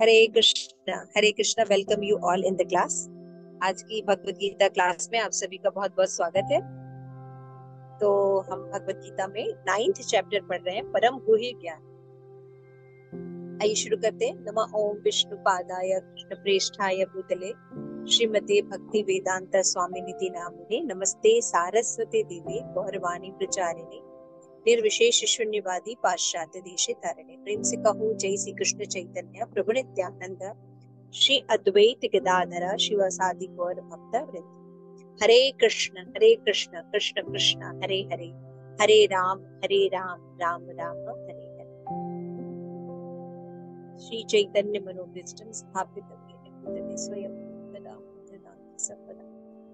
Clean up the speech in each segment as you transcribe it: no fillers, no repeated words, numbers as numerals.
Hare Krishna. Welcome you all in the class. आज की Bhagavad Gita class में आप सभी का बहुत बहुत स्वागत है। तो हम भगवत गीता में 9th चैप्टर पढ़ रहे हैं, परम गुह्य ज्ञान। आइए शुरू करते हैं। नमः ओम विष्णु पादाय कृष्ण प्रेष्ठाय भूतले श्रीमते भक्ति वेदांत स्वामिनिति नामिने नमस्ते सारस्वती देवी गौरवाणी प्रचारिणे निर्विशेष शून्यवादी पाश्चात्य देशे तारिणे। प्रेम से कहो जय श्री कृष्ण चैतन्य प्रभु नित्यानंद श्री अद्वैत गदाधर शिवासादि गौर भक्त वृंद। हरे कृष्ण कृष्ण कृष्ण हरे हरे, हरे राम राम राम हरे हरे। श्री चैतन्य मनोभीष्टं स्थापित येन भूतले स्वयं सदा सदानंद सर्वदा।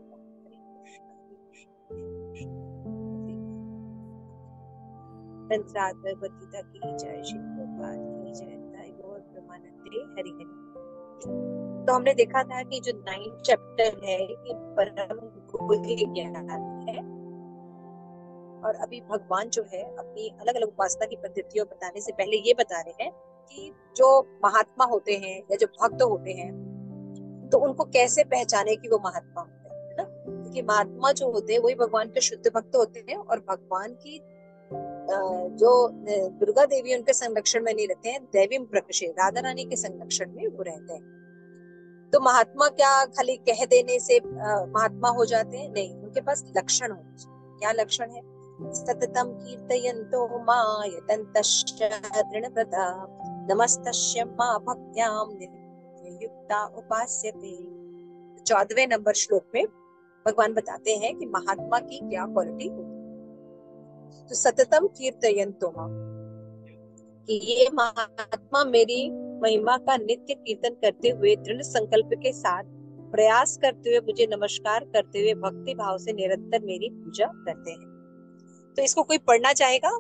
भगवत गीता की जय, श्री प्रभुपाद की जय, निताई गौर प्रेमानंदे हरि हरि। तो हमने देखा था कि जो 9th चैप्टर है ये परम गुह्य ज्ञान है, और अभी भगवान जो है अपनी अलग अलग उपासना की पद्धतियों बताने से पहले ये बता रहे हैं कि जो महात्मा होते हैं या जो भक्त होते हैं तो उनको कैसे पहचाने कि वो महात्मा होते हैं, है ना। क्योंकि महात्मा जो होते हैं वही भगवान के शुद्ध भक्त होते हैं, और भगवान की जो दुर्गा देवी उनके संरक्षण में नहीं रहते हैं, दैवी प्रकर्षे राधा रानी के संरक्षण में वो रहते हैं। तो महात्मा क्या खाली कह देने से महात्मा हो जाते हैं? नहीं, उनके पास लक्षण होते हैं। क्या लक्षण है? सततम कीर्तयन्तो मायतन्तश्च दृढव्रता नमस्तस्य मा भक्त्याम नित्ययुक्ता उपास्यते। 14वें नंबर श्लोक में भगवान बताते हैं कि महात्मा की क्या क्वालिटी होती है। तो सततम कीर्तयन्तो मां, कि ये महात्मा मेरी महिमा का नित्य कीर्तन करते हुए दृढ़ संकल्प के साथ प्रयास करते हुए मुझे नमस्कार करते हुए भक्ति भाव से निरंतर मेरी पूजा करते हैं। तो इसको कोई पढ़ना चाहेगा?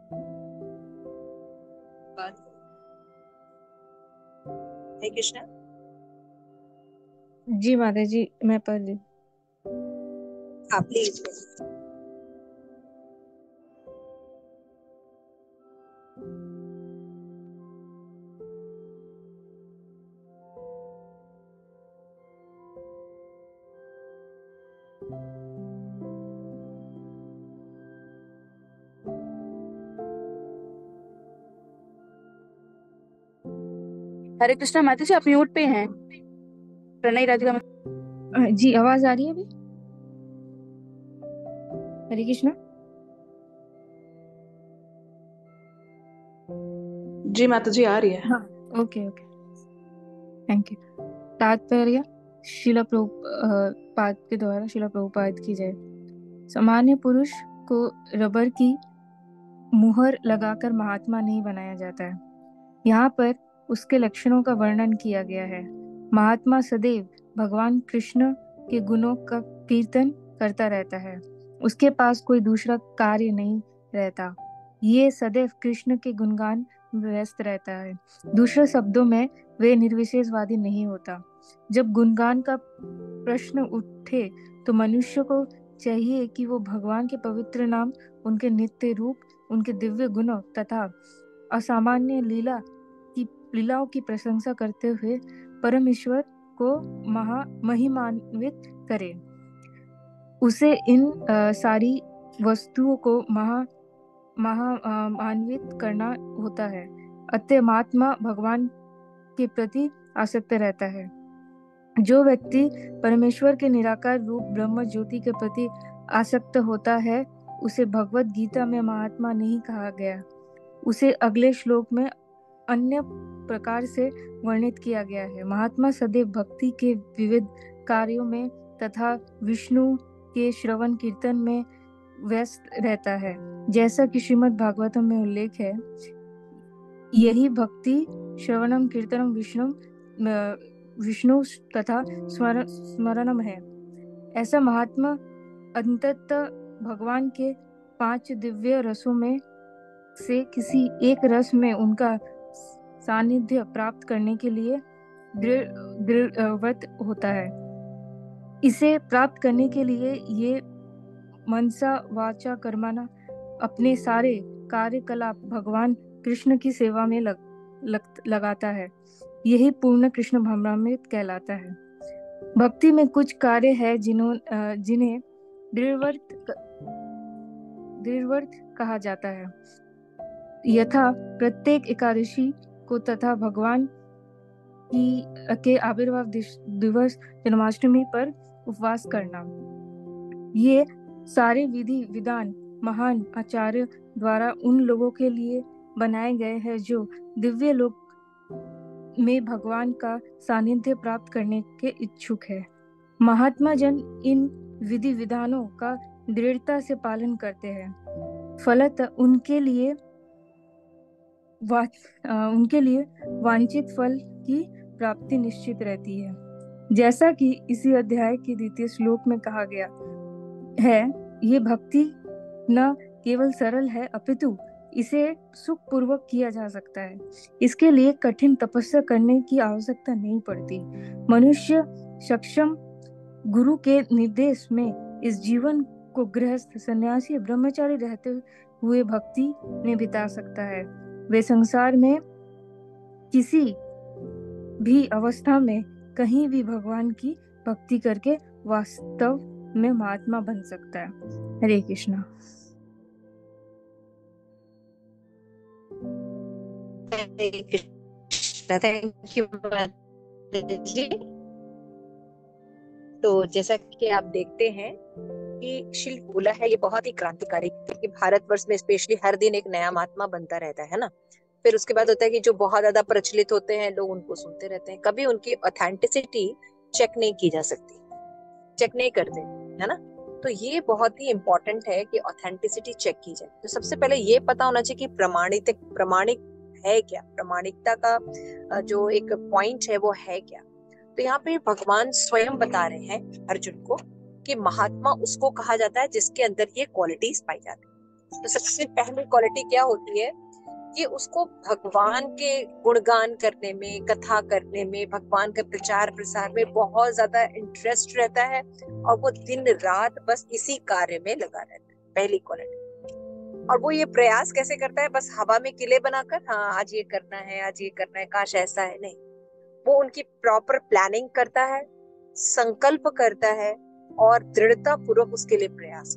हरे कृष्णा। जी माता जी, मैं पढ़ रही। हाँ प्लीज। हरे कृष्णा माता जी, आप म्यूट पे हैं। प्रणय राधिका जी, आवाज आ रही है अभी? हरे कृष्णा। जी माता जी, आ रही है। हाँ, ओके ओके, थैंक यू। तात्पर्य शिला प्रभुपाद के द्वारा, शिला प्रभुपाद की जय। सामान्य पुरुष को रबर की मुहर लगाकर महात्मा नहीं बनाया जाता है। यहाँ पर उसके लक्षणों का वर्णन किया गया है। महात्मा सदैव भगवान कृष्ण के गुणों का कीर्तन करता रहता है, उसके पास कोई दूसरा कार्य नहीं रहता। ये सदैव कृष्ण के गुणगान में व्यस्त रहता है। दूसरे शब्दों में वे निर्विशेषवादी नहीं होता। जब गुणगान का प्रश्न उठे तो मनुष्य को चाहिए कि वो भगवान के पवित्र नाम, उनके नित्य रूप, उनके दिव्य गुणों तथा असामान्य लीलाओं की प्रशंसा करते हुए परमेश्वर को महिमान्वित करे। उसे इन सारी वस्तुओं को महामान्वित करना होता है। अतः महात्मा भगवान के प्रति आसक्त रहता है। जो व्यक्ति परमेश्वर के निराकार रूप ब्रह्म ज्योति के प्रति आसक्त होता है उसे भगवत गीता में महात्मा नहीं कहा गया। उसे अगले श्लोक में अन्य प्रकार से वर्णित किया गया है। महात्मा सदैव भक्ति के विविध कार्यों में तथा विष्णु के श्रवण कीर्तन में व्यस्त रहता है। जैसा कि श्रीमद् भागवतम में उल्लेख है, यही भक्ति श्रवणम कीर्तनम विष्णु तथा स्मरणम है। ऐसा महात्मा अंततः भगवान के 5 दिव्य रसों में से किसी एक रस में उनका सानिध्य प्राप्त करने के लिए दृढ़व्रत होता है। इसे प्राप्त करने के लिए ये मनसा वाचा कर्मणा अपने सारे कार्यकलाप भगवान कृष्ण की सेवा में लगाता है। यही पूर्ण कृष्ण भावनामृत कहलाता है। भक्ति में कुछ कार्य है जिन्हें दृढ़व्रत कहा जाता है। यथा प्रत्येक एकादशी को तथा भगवान के आविर्भाव दिवस जन्माष्टमी पर उपवास करना। ये सारे विधि विधान महान आचार्य द्वारा उन लोगों के लिए बनाए गए हैं जो दिव्य लोक में भगवान का सानिध्य प्राप्त करने के इच्छुक है। महात्मा जन इन विधि विधानों का दृढ़ता से पालन करते हैं। फलतः उनके लिए वांछित फल की प्राप्ति निश्चित रहती है। जैसा कि इसी अध्याय के 2 श्लोक में कहा गया है, ये भक्ति न केवल सरल है अपितु इसे सुखपूर्वक किया जा सकता है। इसके लिए कठिन तपस्या करने की आवश्यकता नहीं पड़ती। मनुष्य सक्षम गुरु के निर्देश में इस जीवन को गृहस्थ, सन्यासी, ब्रह्मचारी रहते हुए भक्ति में बिता सकता है। वे संसार में किसी भी अवस्था में कहीं भी भगवान की भक्ति करके वास्तव में महात्मा बन सकता है। हरे कृष्णा। हरे कृष्णा। Thank you ji. तो जैसा कि आप देखते हैं कि श्री बोला है, ये बहुत ही क्रांतिकारी, क्योंकि भारतवर्ष में स्पेशली हर दिन एक नया महात्मा बनता रहता है ना। फिर उसके बाद होता है कि जो बहुत ज्यादा प्रचलित होते हैं लोग उनको सुनते रहते हैं, कभी उनकी ऑथेंटिसिटी चेक नहीं की जा सकती, चेक नहीं करते, है ना। तो ये बहुत ही इंपॉर्टेंट है कि ऑथेंटिसिटी चेक की जाए। तो सबसे पहले ये पता होना चाहिए कि प्रमाणिक है क्या, प्रमाणिकता का जो एक पॉइंट है वो है क्या। तो यहाँ पे भगवान स्वयं बता रहे हैं अर्जुन को कि महात्मा उसको कहा जाता है जिसके अंदर ये क्वालिटीज पाई जाती है। तो सबसे पहली क्वालिटी क्या होती है कि उसको भगवान के गुणगान करने में, कथा करने में, भगवान के प्रचार प्रसार में बहुत ज्यादा इंटरेस्ट रहता है और वो दिन रात बस इसी कार्य में लगा रहता है, पहली क्वालिटी। और वो ये प्रयास कैसे करता है, बस हवा में किले बनाकर, हाँ आज ये करना है, आज ये करना है, काश ऐसा है, नहीं। वो उनकी प्रॉपर प्लानिंग करता है, संकल्प करता है और दृढ़ता पूर्वक उसके लिए प्रयास,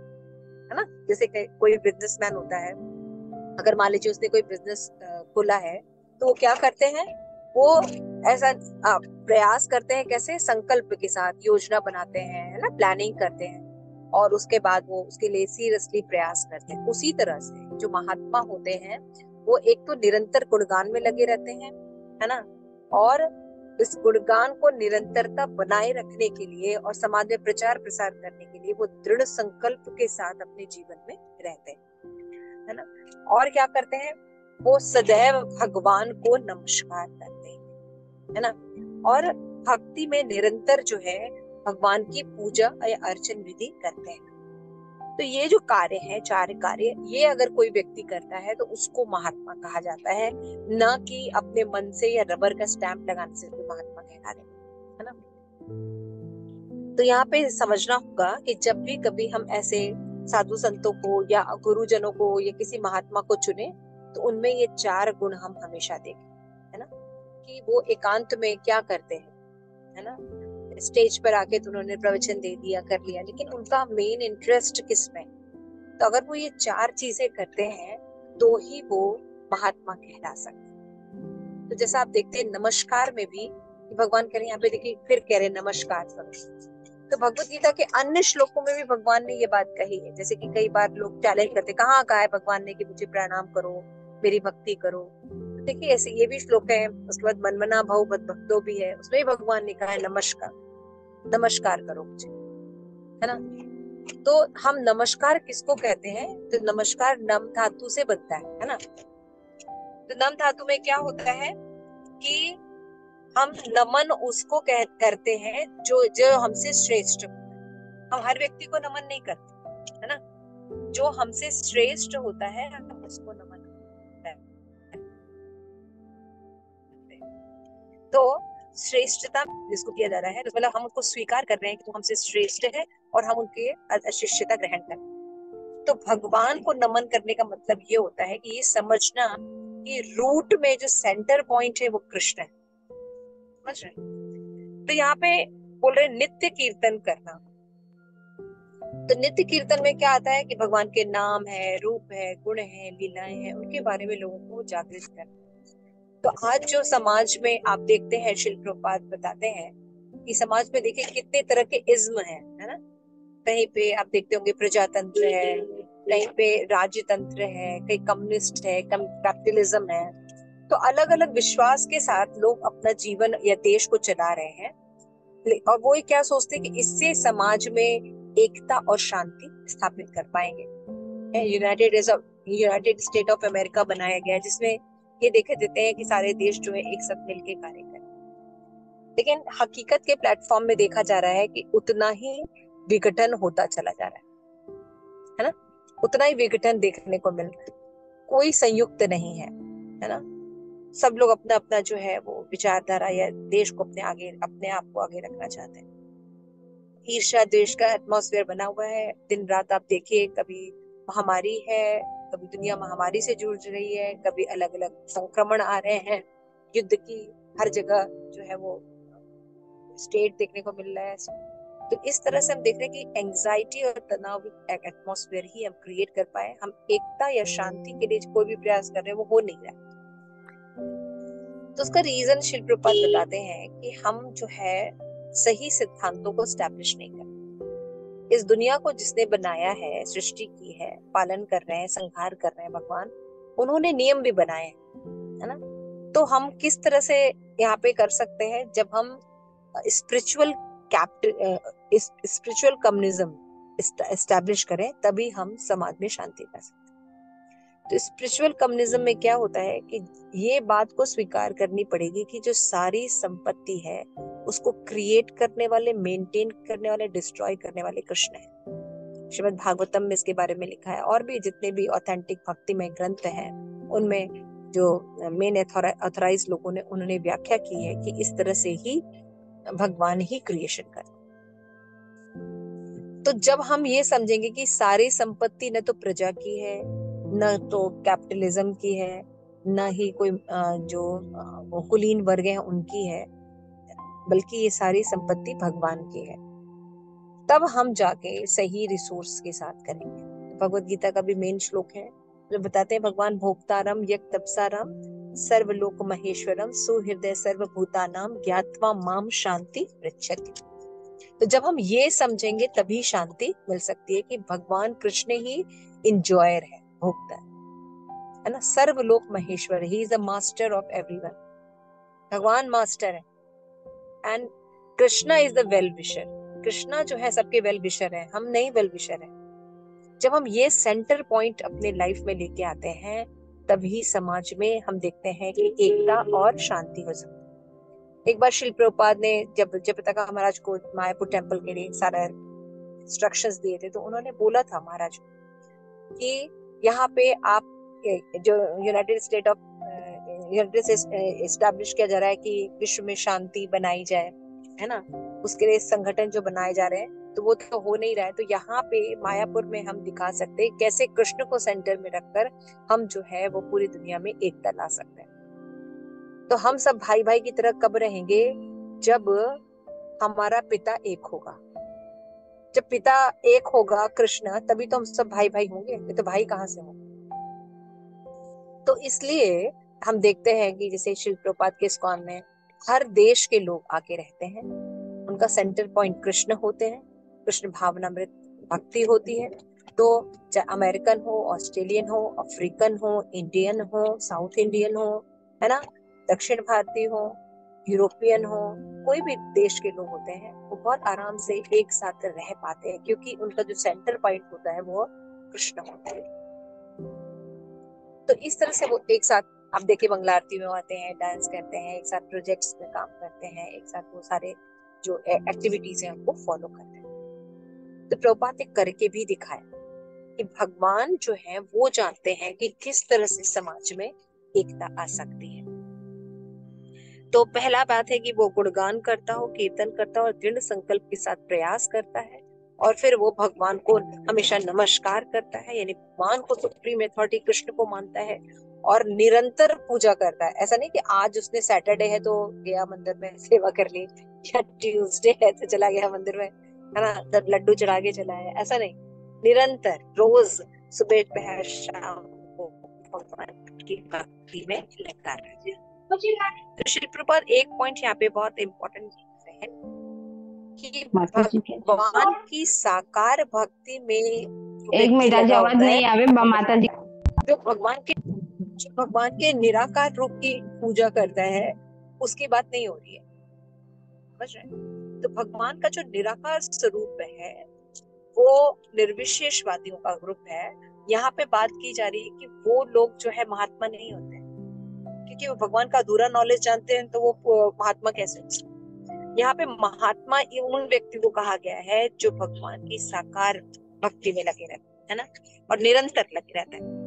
है ना। जैसे कोई बिजनेसमैन होता है, अगर मान लीजिए उसने कोई बिजनेस खोला है, तो वो क्या करते हैं, वो ऐसा प्रयास करते हैं, कैसे, संकल्प के साथ योजना बनाते हैं, है ना, प्लानिंग करते हैं और उसके बाद वो उसके लिए सीरियसली प्रयास करते हैं। उसी तरह से जो महात्मा होते हैं वो एक तो निरंतर गुणगान में लगे रहते हैं, है ना, और इस गुणगान को निरंतरता बनाए रखने के लिए और समाज में प्रचार प्रसार करने के लिए वो दृढ़ संकल्प के साथ अपने जीवन में रहते हैं, है ना। और क्या करते हैं, वो सदैव भगवान को नमस्कार करते हैं, है ना। और भक्ति में निरंतर जो है भगवान की पूजा या अर्चन विधि करते हैं। तो ये जो कार्य है, 4 कार्य, ये अगर कोई व्यक्ति करता है तो उसको महात्मा कहा जाता है, ना कि अपने मन से या रबर का स्टैंप लगाने से कोई महात्मा कहला दे, है ना। तो यहाँ पे समझना होगा कि जब भी कभी हम ऐसे साधु संतों को या गुरुजनों को या किसी महात्मा को चुने तो उनमें ये 4 गुण हम हमेशा देखें, है ना, कि वो एकांत में क्या करते हैं, है ना। स्टेज पर आके तो उन्होंने प्रवचन दे दिया, कर लिया, लेकिन उनका मेन इंटरेस्ट किस में। तो अगर वो ये 4 चीजें करते हैं तो ही वो महात्मा कहला सकते। तो जैसा आप देखते हैं नमस्कार में भी भगवान कह रहे हैं, यहाँ पे देखिए फिर कह रहे हैं नमस्कार करो। तो भगवत गीता के अन्य श्लोकों में भी भगवान ने ये बात कही है। जैसे कि कई बार लोग चैलेंज करते, कहाँ कहा है भगवान ने कि मुझे प्रणाम करो, मेरी भक्ति करो। तो देखिए ऐसे ये भी श्लोक है। उसके बाद मनमना भव मद भक्तो भी है, उसमें भगवान ने कहा है नमस्कार करो मुझे, है ना। तो हम नमस्कार किसको कहते हैं, तो नमस्कार नम धातु से बनता है ना। तो नम धातु में क्या होता है कि हम नमन उसको करते हैं जो हमसे श्रेष्ठ होता है। हम हर व्यक्ति को नमन नहीं करते, है ना। जो हमसे श्रेष्ठ होता है हम उसको नमन करते हैं। तो श्रेष्ठता जिसको किया जा रहा है, तो मतलब हम उसको स्वीकार कर रहे हैं कि वो हमसे श्रेष्ठ है और हम उनके शिष्यता ग्रहण करें। तो भगवान को नमन करने का मतलब ये होता है कि ये समझना कि रूट में जो सेंटर पॉइंट है वो कृष्ण है, समझ रहे हैं? तो यहाँ पे बोल रहे नित्य कीर्तन करना। तो नित्य कीर्तन में क्या आता है कि भगवान के नाम है, रूप है, गुण है, लीलाएं हैं, उनके बारे में लोगों को जागृत करना। तो आज जो समाज में आप देखते हैं, शिल प्रभुपाद बताते हैं कि समाज में देखिए कितने तरह के इज्म है ना। कहीं पे आप देखते होंगे प्रजातंत्र है, कहीं पे राजतंत्र है, कहीं कम्युनिस्ट है, कैपिटलिज्म है। तो अलग अलग विश्वास के साथ लोग अपना जीवन या देश को चला रहे हैं, और वो क्या सोचते हैं कि इससे समाज में एकता और शांति स्थापित कर पाएंगे। यूनाइटेड स्टेट ऑफ अमेरिका बनाया गया, जिसमें ये देखे देते हैं कि सारे देश जो है एक साथ मिलकर कार्य करें। लेकिन हकीकत के प्लेटफॉर्म में देखा जा रहा है कि उतना ही विघटन होता चला जा रहा है ना। उतना ही विघटन देखने को मिल रहा है, कोई संयुक्त नहीं है ना। सब लोग अपना अपना जो है वो विचारधारा या देश को अपने आप को आगे रखना चाहते हैं। ईर्ष्या द्वेष का एटमॉस्फेयर बना हुआ है। दिन रात आप देखिए, कभी महामारी है, कभी दुनिया महामारी से जूझ रही है, कभी अलग अलग संक्रमण आ रहे हैं, युद्ध की हर जगह जो है वो स्टेट देखने को मिल रहा है। तो इस तरह से हम देख रहे हैं कि एंजाइटी और तनाव एटमॉस्फेयर ही हम क्रिएट कर पाए। हम एकता या शांति के लिए कोई भी प्रयास कर रहे हैं वो हो नहीं रहा। तो उसका रीजन शिल प्रभुपाद बताते हैं कि हम जो है सही सिद्धांतों को स्टैब्लिश नहीं कर। इस दुनिया को जिसने बनाया है, सृष्टि की है, पालन कर रहे हैं, संहार कर रहे हैं भगवान, उन्होंने नियम भी बनाए हैं, है ना। तो हम किस तरह से यहाँ पे कर सकते हैं, जब हम स्पिरिचुअल कम्युनिज्म एस्टैब्लिश करें, तभी हम समाज में शांति ला सकते हैं। तो स्पिरिचुअल कम्युनिज्म में क्या होता है कि ये बात को स्वीकार करनी पड़ेगी कि जो सारी संपत्ति है उसको क्रिएट करने वाले, मेंटेन करने वाले, डिस्ट्रॉय करने वाले कृष्ण है। श्रीमद् भागवतम में इसके बारे में लिखा है, और भी जितने भी ऑथेंटिक भक्तिमय ग्रंथ हैं उनमें जो मेन ऑथराइज लोगों ने उन्होंने व्याख्या की है कि इस तरह से ही भगवान ही क्रिएशन करते। तो जब हम ये समझेंगे कि सारी संपत्ति न तो प्रजा की है, न तो कैपिटलिज्म की है, न ही कोई जो कुलीन वर्ग है उनकी है, बल्कि ये सारी संपत्ति भगवान की है, तब हम जाके सही रिसोर्स के साथ करेंगे। भगवत गीता का भी मेन श्लोक है जो बताते हैं, भगवान भोक्तारम यक तपसारम सर्वलोक महेश्वरम सुहृदय सर्वभूतानाम ज्ञात्वा माम शांति पृच्छति। तो जब हम ये समझेंगे तभी शांति मिल सकती है कि भगवान कृष्ण ही इंजॉयर है, भोक्ता है ना। सर्वलोक महेश्वर, he is the master of everyone. भगवान मास्टर है and Krishna is the well wisher. Krishna जो है सबके वेल विशर है, हम नहीं वेल विशर है। जब हम ये सेंटर पॉइंट अपने लाइफ में लेके आते हैं, तभी समाज में हम देखते हैं कि एकता और शांति हो सकती है। एक बार शिल प्रभुपाद ने जब जयप्रताप महाराज को मायापुर टेम्पल के लिए सारा इंस्ट्रक्शंस दिए थे, तो उन्होंने बोला था महाराज कि यहाँ पे आप जो यूनाइटेड स्टेट से एस्टैब्लिश किया जा रहा है कि विश्व में शांति बनाई जाए, है ना, उसके लिए संगठन जो बनाए जा रहे हैं, तो वो तो हो नहीं रहा है। तो यहाँ पे मायापुर में हम दिखा सकते हैं कैसे कृष्ण को सेंटर में रखकर हम जो है वो पूरी दुनिया में एकता ला सकते हैं। तो हम सब भाई भाई की तरह कब रहेंगे? जब हमारा पिता एक होगा। जब पिता एक होगा कृष्ण, तभी तो हम सब भाई भाई होंगे, नहीं तो भाई कहाँ से होंगे। तो इसलिए हम देखते हैं कि जैसे शिल प्रभुपाद के इस्कॉन में हर देश के लोग आके रहते हैं, उनका सेंटर पॉइंट कृष्ण होते हैं, कृष्ण भावनामृत भक्ति होती है। तो चाहे अमेरिकन हो, ऑस्ट्रेलियन हो, अफ्रीकन हो, इंडियन हो, साउथ इंडियन हो, है ना, दक्षिण भारतीय हो, यूरोपियन हो, कोई भी देश के लोग होते हैं, वो बहुत आराम से एक साथ रह पाते हैं, क्योंकि उनका जो सेंटर पॉइंट होता है वो कृष्ण होता है। तो इस तरह से वो एक साथ, आप देखिए मंगला आरती में आते हैं, डांस करते हैं, एक साथ प्रोजेक्ट्स में काम करते हैं, एक साथ वो सारे जो एक्टिविटीज हैं उनको फॉलो करते हैं। तो प्रभुपाद ने करके भी दिखाया कि भगवान जो है वो जानते हैं कि किस तरह से समाज में एकता आ सकती है। तो पहला बात है कि वो गुणगान करता हो, कीर्तन करता हो और दृढ़ संकल्प के साथ प्रयास करता है, और फिर वो भगवान को हमेशा नमस्कार करता है, यानी भगवान को सुप्रीम अथॉरिटी कृष्ण को मानता है, और निरंतर पूजा करता है। ऐसा नहीं कि आज उसने सैटरडे है तो गया मंदिर में सेवा कर ली, या ट्यूसडे है तो चला गया मंदिर में, है ना, तब लड्डू चढ़ा के चला है, ऐसा नहीं। निरंतर रोज सुबह दोपहर शाम को भगवान की भक्ति में लगा रहे। तो श्री प्रभुपाद एक पॉइंट यहाँ पे बहुत इम्पोर्टेंट है कि भगवान की साकार भक्ति में एक मिनट आज आवाज नहीं आवे माता जी। जो भगवान के निराकार रूप की पूजा करता है उसकी बात नहीं हो रही है, समझ रहे हैं? तो भगवान का जो निराकार स्वरूप है वो निर्विशेषवादियों का ग्रुप है। यहाँ पे बात की जा रही है कि वो लोग जो है महात्मा नहीं होते, क्योंकि वो भगवान का अधूरा नॉलेज जानते हैं, तो वो महात्मा कैसे हो सकते? यहाँ पे महात्मा उन व्यक्ति को कहा गया है जो भगवान की साकार भक्ति में लगे रहते हैं ना, और निरंतर लगे रहते हैं।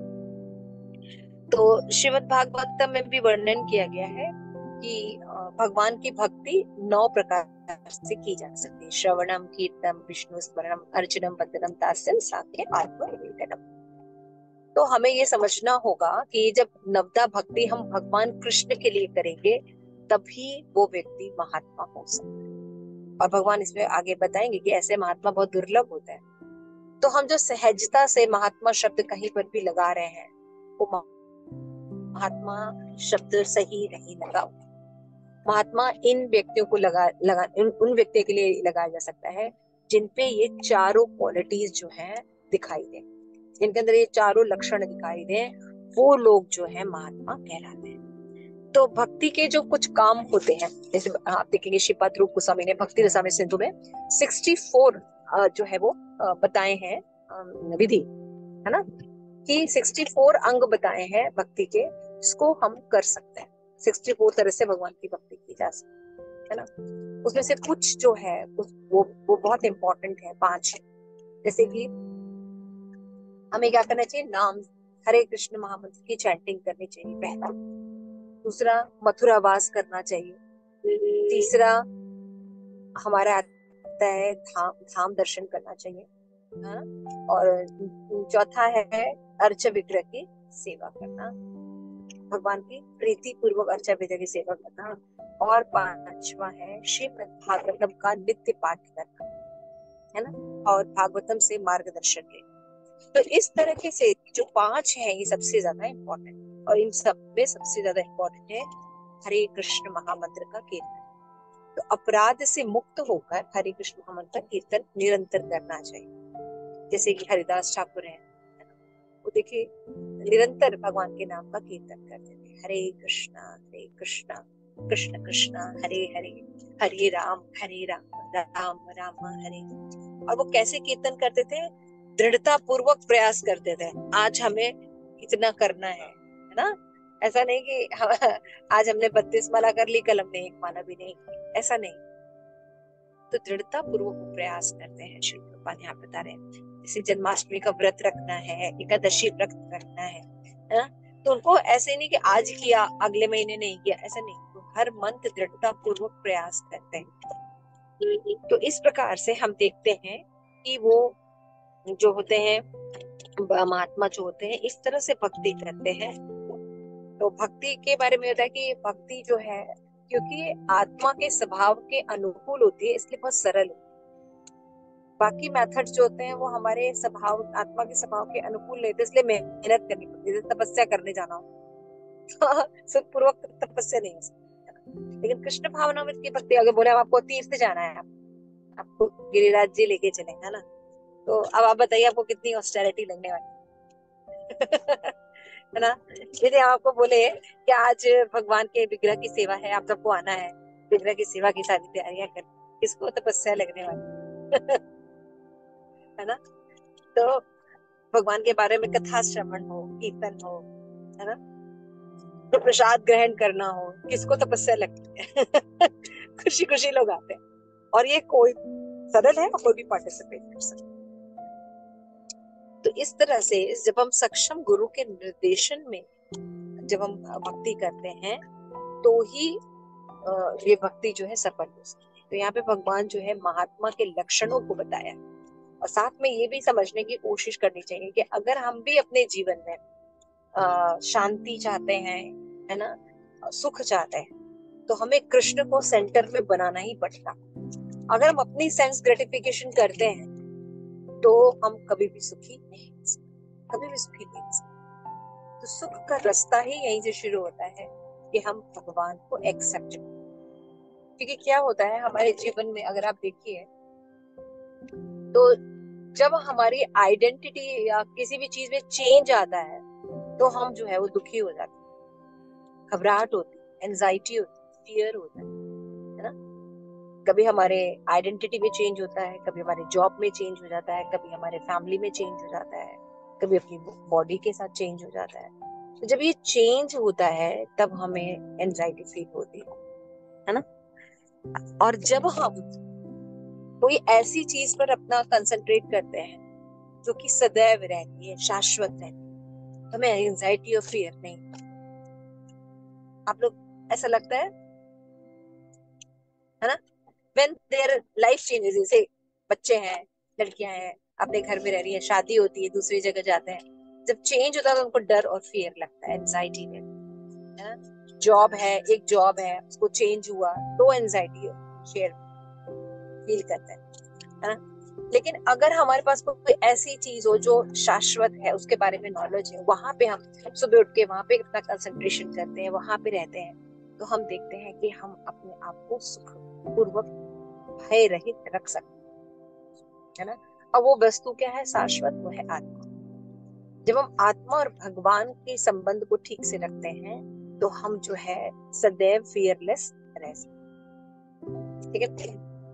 तो श्रीमद् भागवतम में भी वर्णन किया गया है कि भगवान की भक्ति 9 प्रकार से की जा सकती है। श्रवणम, कीर्तनम, विष्णु स्मरणम, अर्चनम, वंदनम, दास्यम, साख्य, आत्मनिवेदनम। तो हमें ये समझना होगा कि जब नवदा भक्ति हम भगवान कृष्ण के लिए करेंगे तभी वो व्यक्ति महात्मा हो सकता है। और भगवान इसमें आगे बताएंगे कि ऐसे महात्मा बहुत दुर्लभ होते हैं। तो हम जो सहजता से महात्मा शब्द कहीं पर भी लगा रहे हैं वो महात्मा शब्द सही नहीं लगा। महात्मा इन व्यक्तियों को उन व्यक्तियों के लिए लगाया जा सकता है जिनपे ये चारों क्वालिटीज जो है दिखाई दे, जिनके अंदर ये चारों लक्षण दिखाई दे, वो लोग जो है महात्मा कहलाते हैं। तो भक्ति के जो कुछ काम होते हैं, जैसे आप देखेंगे श्रीपाद रूप गोस्वामी ने भक्ति रसामृत सिंधु में 64 जो है वो बताए हैं विधि, है ना, कि 64 अंग बताए हैं भक्ति के, जिसको हम कर सकते हैं। 64 तरह से भगवान की भक्ति की जा सकती है ना। उसमें से कुछ जो है वो बहुत इंपॉर्टेंट है, 5 है। जैसे कि हमें क्या करना चाहिए, नाम हरे कृष्ण महामंत्र की चैंटिंग करनी चाहिए, पहला। दूसरा, मथुरा वास करना चाहिए। तीसरा, हमारा आता है धाम दर्शन करना चाहिए, है ना। और चौथा है अर्च विग्रह की सेवा करना, भगवान की प्रीति पूर्वक अर्चा विग्रह की सेवा करना। और 5वां है श्रीमद् भागवतम का नित्य पाठ करना, है ना, और भागवतम से मार्गदर्शन लेना। तो इस तरह से जो 5 है ये सबसे ज्यादा इम्पोर्टेंट, और इन सब में सबसे ज्यादा इम्पोर्टेंट है हरे कृष्ण महामंत्र का कीर्तन। तो अपराध से मुक्त होकर हरे कृष्ण महामंत्र का कीर्तन निरंतर करना चाहिए। जैसे कि हरिदास ठाकुर हैं, वो देखिए निरंतर भगवान के नाम का कीर्तन करते थे, हरे कृष्णा कृष्ण कृष्ण हरे हरे, हरे राम राम राम हरे। और वो कैसे कीर्तन करते थे, दृढ़ता पूर्वक प्रयास करते थे। आज हमें इतना करना है ना, ऐसा नहीं कि आज हमने 32 माला कर ली, कल हमने 1 माला भी नहीं की, ऐसा नहीं। तो दृढ़ता पूर्वक प्रयास करते हैं। श्री प्रभुपाद यहाँ बता रहे हैं जैसे जन्माष्टमी का व्रत रखना है, एकादशी व्रत रखना है ना, तो उनको ऐसे नहीं कि आज किया अगले महीने नहीं किया, ऐसा नहीं, तो हर मंथ दृढ़ता पूर्वक प्रयास करते हैं। तो इस प्रकार से हम देखते हैं कि वो जो होते हैं महात्मा जो होते हैं इस तरह से भक्ति करते हैं। तो भक्ति के बारे में होता है कि भक्ति जो है क्योंकि आत्मा के स्वभाव के अनुकूल होती है इसलिए बहुत सरल होती है। बाकी मेथड जो होते हैं वो हमारे स्वभाव, आत्मा के स्वभाव के अनुकूल नहीं थे, इसलिए मेहनत करनी पड़ती है, तपस्या करने जाना हो सुखपूर्वक तपस्या नहीं हो सकती। लेकिन कृष्ण भावनामृत की भक्ति अगर बोले आपको तीर्थ जाना है, आपको गिरिराज जी लेके चले, है ना, तो अब आप बताइए आपको कितनी ऑस्टेरिटी लगने वाली है ना। यदि आपको बोले कि आज भगवान के विग्रह की सेवा है, आप सबको आना है, विग्रह की सेवा की सारी तैयारियां कर, किसको तपस्या लगने वाली है ना। तो भगवान के बारे में कथा श्रवण हो, कीर्तन हो, है ना, तो प्रसाद ग्रहण करना हो, किसको तपस्या लगती है खुशी खुशी लोग आते हैं, और ये कोई सरल है और कोई भी पार्टिसिपेट कर सकता है। तो इस तरह से जब हम सक्षम गुरु के निर्देशन में जब हम भक्ति करते हैं तो ही ये भक्ति जो है सफल हो सकती है। तो यहाँ पे भगवान जो है महात्मा के लक्षणों को बताया, और साथ में ये भी समझने की कोशिश करनी चाहिए कि अगर हम भी अपने जीवन में शांति चाहते हैं, है ना, सुख चाहते हैं, तो हमें कृष्ण को सेंटर में बनाना ही पड़ेगा। अगर हम अपनी सेंस ग्रेटिफिकेशन करते हैं तो हम कभी भी सुखी नहीं हो सकते, कभी भी सुखी नहीं हो सकते। तो सुख का रास्ता ही यहीं से शुरू होता है कि हम भगवान को एक्सेप्ट करें। क्योंकि क्या होता है हमारे जीवन में, अगर आप देखिए तो जब हमारी आइडेंटिटी या किसी भी चीज में चेंज आता है तो हम जो है वो दुखी हो जाते हैं, घबराहट होती है, एंजाइटी होती है, फियर होता है ना। कभी हमारे आइडेंटिटी में चेंज होता है, कभी हमारे जॉब में चेंज हो जाता है, कभी हमारे फैमिली में चेंज हो जाता है, कभी अपनी बॉडी के साथ चेंज हो जाता है। तो जब ये चेंज होता है तब हमें एंजाइटी फील होती है ना। और जब हम कोई ऐसी चीज पर अपना कंसंट्रेट करते हैं जो कि सदैव रहती है, शाश्वत रहती है, तो हमें एंजाइटी और फियर नहीं। आप लोग ऐसा लगता है ना, when their life changes, जैसे बच्चे हैं, लड़कियां हैं, अपने घर में रह रही है, शादी होती है, दूसरी जगह जाते हैं, जब चेंज होता है तो उनको डर और फियर लगता है, एंजाइटी रहती है ना। जॉब है, एक जॉब है, उसको चेंज हुआ तो एंजाइटी शेयर फील करता है ना। लेकिन अगर हमारे पास कोई ऐसी चीज हो जो शाश्वत है, उसके बारे में नॉलेज है, वहां पे हम सुबह उठ के वहां पे अपना कंसंट्रेशन करते हैं, वहां पे रहते हैं, तो हम देखते हैं कि हम अपने आप को सुख पूर्वक भय रहित रख सकते है ना। अब वो वस्तु क्या है? शाश्वत, वो है आत्मा। जब हम आत्मा और भगवान के संबंध को ठीक से रखते हैं तो हम जो है सदैव फियरलेस रह सकते, ठीक है।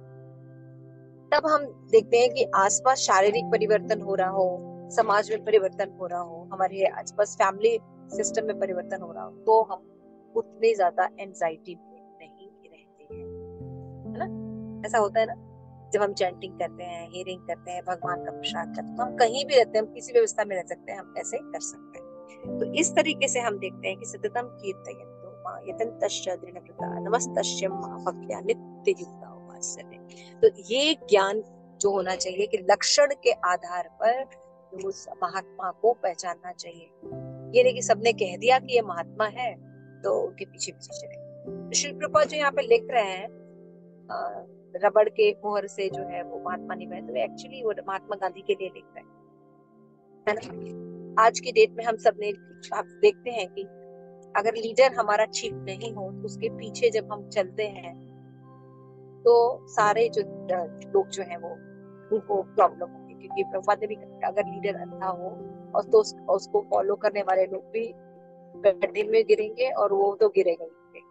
तब हम देखते हैं कि आसपास शारीरिक परिवर्तन हो रहा हो, समाज में परिवर्तन हो रहा हो, हमारे आसपास फैमिली सिस्टम में परिवर्तन हो रहा हो, तो हम उतने ज्यादा एंजाइटी में नहीं रहते हैं, है ना। ऐसा होता है ना, जब हम चैंटिंग करते हैं, हियरिंग करते हैं, भगवान का प्रसाद करते हैं, हम कहीं भी रहते हैं, हम किसी व्यवस्था में रह सकते हैं, हम ऐसे कर सकते हैं। तो इस तरीके से हम देखते हैं कि सततम कीर्तयन्तो मां यतन्तश्च दृढव्रता नमस्तस्य मां भक्त्या नित्ययुक्ता उपास्यते। तो ये ज्ञान जो होना चाहिए कि लक्षण के आधार पर उस महात्मा को पहचानना चाहिए। ये नहीं कि सबने कह दिया कि ये महात्मा है तो उनके पीछे पीछे चले। श्री प्रभुपाद जो यहाँ पे लिख रहे हैं रबड़ के मोहर से जो है वो महात्मा नहीं बने, तो एक्चुअली वो महात्मा गांधी के लिए लिख रहे हैं, है ना। आज की डेट में हम सब ने आप देखते हैं कि अगर लीडर हमारा ठीक नहीं हो तो उसके पीछे जब हम चलते हैं तो सारे जो लोग जो है वो उनको प्रॉब्लम होगी। क्योंकि प्रभुपाद ने भी कहा, अगर लीडर अंधा हो और तो उसको फॉलो करने वाले लोग भी गड्ढे में गिरेंगे और वो तो गिरेगा।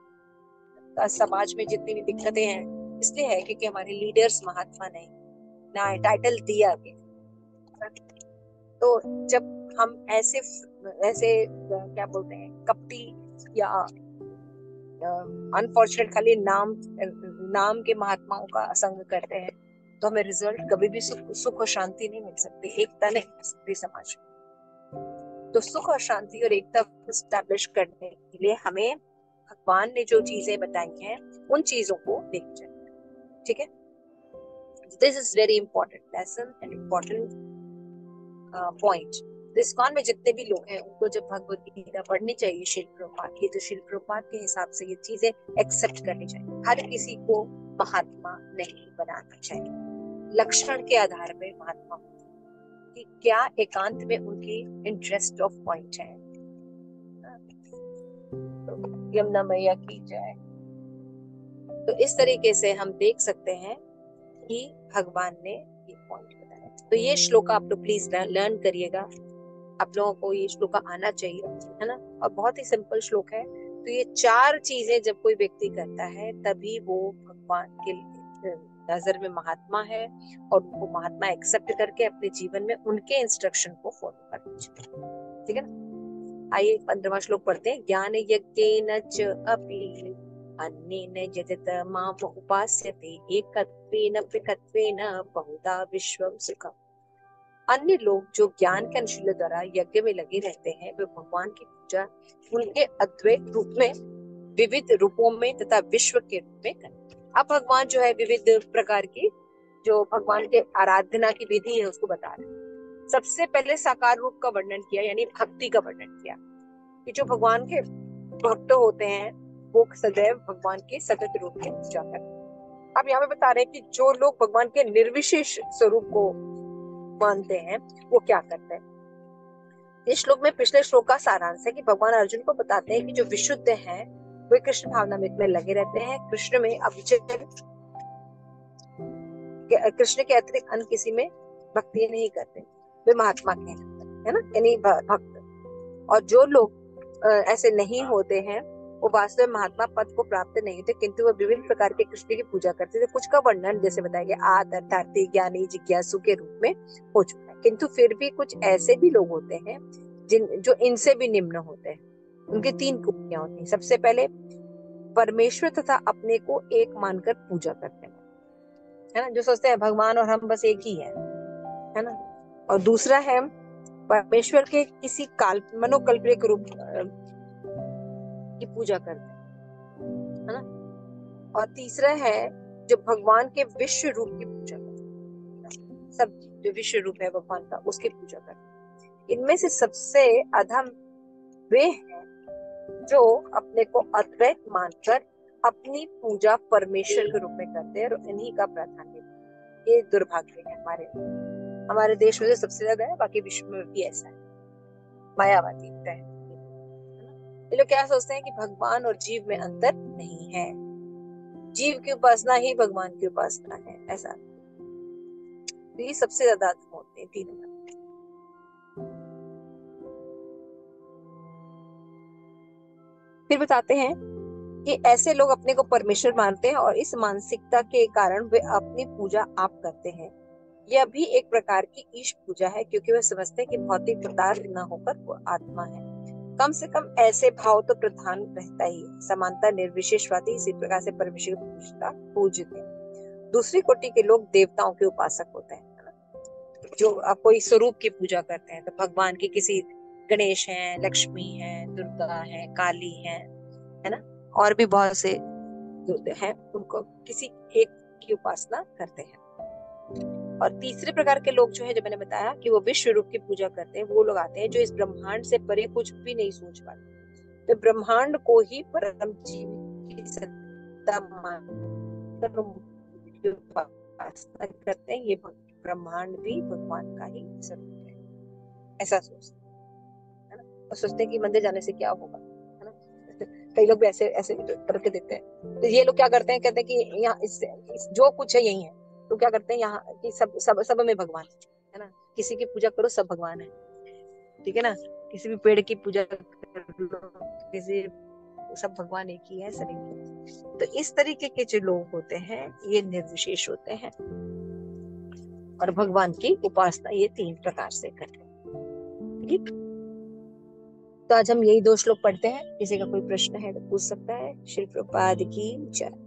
समाज में जितनी भी दिक्कतें हैं इसलिए है क्योंकि हमारे लीडर्स महात्मा नहीं, ना टाइटल दिया गया। तो जब हम ऐसे क्या बोलते हैं, कपटी या अनफॉर्चुनेट खाली नाम के महात्माओं का संग करते हैं तो हमें रिजल्ट कभी भी सुख और शांति नहीं मिल सकती, एकता नहीं मिल सकती समाज में। तो सुख और शांति और एकता एस्टैब्लिश करने के लिए हमें भगवान ने जो चीजें बताई हैं उन चीजों को देखना चाहिए, ठीक है। This is very important lesson and important point. ISKCON में जितने भी लोग हैं उनको जब भगवत गीता पढ़नी चाहिए शिल प्रभुपाद की, तो शिल प्रभुपाद के हिसाब से ये चीजें एक्सेप्ट करनी चाहिए। हर किसी को महात्मा नहीं बनाना चाहिए, लक्षण के आधार पर महात्मा कि क्या एकांत में उनकी इंटरेस्ट ऑफ पॉइंट है। यमुना मैया की जय। तो इस तरीके से हम देख सकते हैं कि भगवान ने ये पॉइंट बताया। तो ये श्लोक आप लोग प्लीज लर्न करिएगा, आप लोगों को ये श्लोक आना चाहिए, है ना। और बहुत ही सिंपल श्लोक है। तो ये 4 चीजें जब कोई व्यक्ति करता है तभी वो भगवान के नजर में महात्मा है और उनको महात्मा एक्सेप्ट करके अपने जीवन में उनके इंस्ट्रक्शन को फॉलो करना चाहिए, ठीक है ना। आइए 15वां श्लोक पढ़ते हैं। ज्ञान यज्ञेन च अपि अन्येन यजत माम उपास्यते एकत्वेन पृथक्त्वेन बहुधा विश्वम सुखम। अन्य लोग जो ज्ञान के अनुशीलन द्वारा यज्ञ में लगे रहते हैं वे भगवान की पूजा उनके अद्वैत रूप में विविध रूपों में तथा विश्व के रूप में करें। अब भगवान जो है विविध प्रकार की जो भगवान के आराधना की विधि है उसको बता रहे हैं। सबसे पहले साकार रूप का वर्णन किया, यानी भक्ति का वर्णन किया। कि जो भगवान के भक्त होते हैं वो सदैव भगवान के सतत रूप की पूजा करते हैं। अब यहाँ पे बता रहे हैं कि जो लोग भगवान के निर्विशेष स्वरूप को मानते हैं वो क्या करते हैं। इस श्लोक में पिछले श्लोक का सारांश है कि भगवान अर्जुन को बताते हैं कि जो विशुद्ध हैं वे कृष्ण भावनामृत में लगे रहते हैं, कृष्ण में अविचल, कृष्ण के अतिरिक्त अन्य किसी में भक्ति नहीं करते, वे महात्मा कहलाते हैं ना, यानी भक्त। और जो लोग ऐसे नहीं होते हैं वो वास्तव में महात्मा पद को प्राप्त नहीं होते, किंतु वो विभिन्न प्रकार के कृष्ण की पूजा करते थे। कुछ का वर्णन जैसे बताया गया आदि, अर्थार्थी, ज्ञानी, जिज्ञासु के रूप में हो चुका है, किंतु फिर भी कुछ ऐसे भी लोग होते हैं जो इनसे भी निम्न होते हैं। उनकी 3 खूबियां होती हैं। सबसे पहले परमेश्वर तथा अपने को एक मानकर पूजा करते हैं, है ना, जो सोचते हैं भगवान और हम बस एक ही है ना। और दूसरा है परमेश्वर के किसी मनोकल्पित रूप की पूजा करते हैं, है ना। और तीसरा है जो भगवान के विश्व रूप की पूजा करते हैं, सब जो विश्व रूप है भगवान का उसकी पूजा करते हैं। इनमें से सबसे अधम वे हैं जो अपने को अद्वैत मानकर अपनी पूजा परमेश्वर के रूप में करते हैं और इन्हीं का प्राधान्य। ये दुर्भाग्य है हमारे देश में सबसे ज्यादा है, बाकी विश्व में भी ऐसा है, मायावादी है। ये लोग क्या सोचते हैं कि भगवान और जीव में अंतर नहीं है, जीव की उपासना ही भगवान की उपासना है, ऐसा। तो ये सबसे ज्यादा होते हैं 3 नंबर। फिर बताते हैं कि ऐसे लोग अपने को परमेश्वर मानते हैं और इस मानसिकता के कारण वे अपनी पूजा आप करते हैं। यह भी एक प्रकार की ईश पूजा है, क्योंकि वे समझते हैं कि भौतिक पदार्थ न होकर वो आत्मा है। कम से कम ऐसे भाव तो प्रधान रहता ही है। समानता निर्विशेषवादी इसी प्रकार से परमेश्वर की पूजते हैं। दूसरी कोटि के लोग देवताओं के उपासक होते हैं, जो कोई स्वरूप की पूजा करते हैं। तो भगवान की किसी गणेश हैं, लक्ष्मी हैं, दुर्गा है, काली है ना, और भी बहुत से हैं, उनको किसी एक की उपासना करते हैं। और तीसरे प्रकार के लोग जो है, जो मैंने बताया कि वो विश्व रूप की पूजा करते हैं, वो लोग आते हैं जो इस ब्रह्मांड से परे कुछ भी नहीं सोच पाते। तो ब्रह्मांड को ही परम जीव की सत्ता मानकर उपासना करते हैं। ये ब्रह्मांड भी भगवान का ही स्वरूप है, ऐसा सोचते हैं ना। और सोचते हैं कि मंदिर जाने से क्या होगा, है ना। कई लोग भी ऐसे ऐसे करके देते हैं। तो ये लोग क्या करते हैं, कहते हैं कि यहाँ जो कुछ है यही है। तो क्या करते हैं यहाँ कि सब में भगवान है ना, किसी की पूजा करो सब भगवान है, ठीक है ना। किसी भी पेड़ की पूजा करो, किसी सब भगवान एक ही है, सब एक ही। तो इस तरीके के जो लोग होते हैं ये निर्विशेष होते हैं और भगवान की उपासना ये 3 प्रकार से करते हैं। ठीक, तो आज हम यही 2 श्लोक पढ़ते हैं। किसी का कोई प्रश्न है तो पूछ सकता है। श्री प्रभुपाद की जय।